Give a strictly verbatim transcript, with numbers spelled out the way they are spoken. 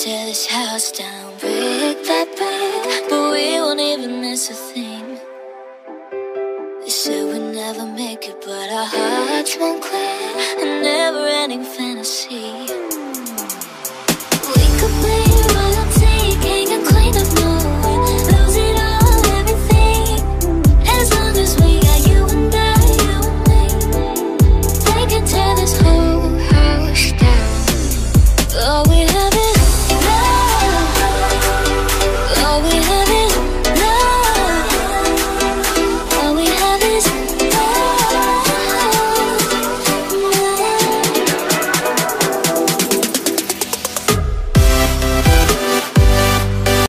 tear this house down, brick by brick, but we won't even miss a thing. They said we'd never make it, but our hearts won't quit. A never-ending fantasy.